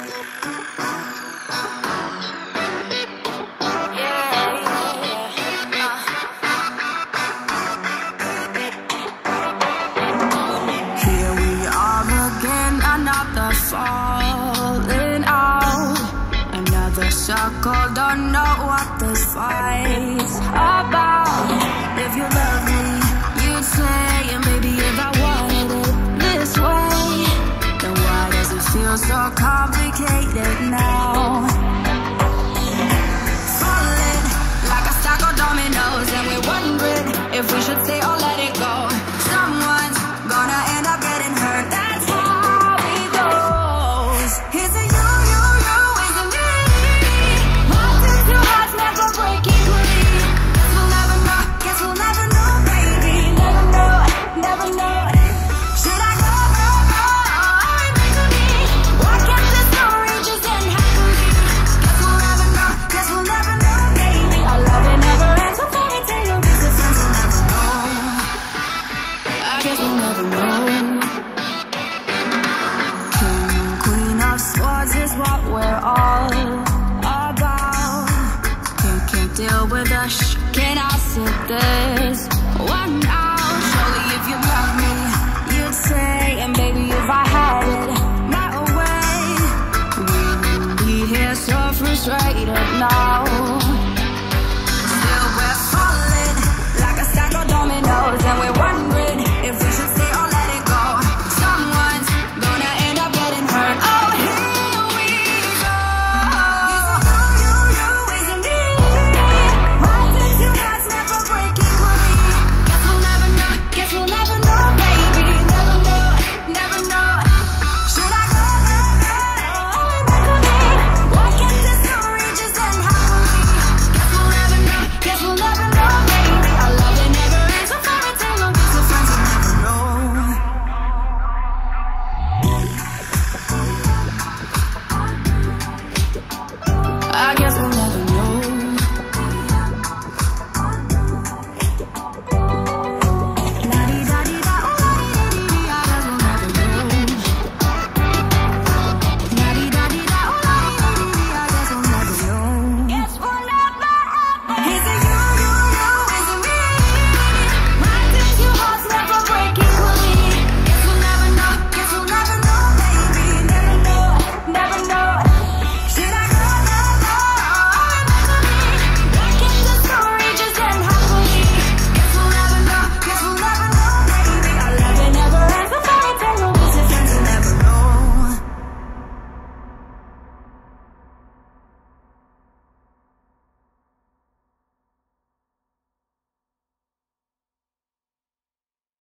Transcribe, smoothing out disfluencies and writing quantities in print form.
Falling out, another circle, don't know what this fight's about. If you love me, you'd say, and baby, if I wanted it this way, then why does it feel so complicated now? Falling like a stack of dominoes, and we're wondering if we should stay or let it go. Someone's gonna end up getting hurt, that's how it goes. Is it you, is it me? Hearts into hearts, never breaking free. Guess we'll never know, baby. Never know. Should I go? Remain to me. Why can't this story just end happily? Guess we'll never know, baby. Our love it never ends, so fairy tale existence, we'll never know. I guess we'll never know. Swords is what we're all about. Can't deal with us. Can I sit this one out?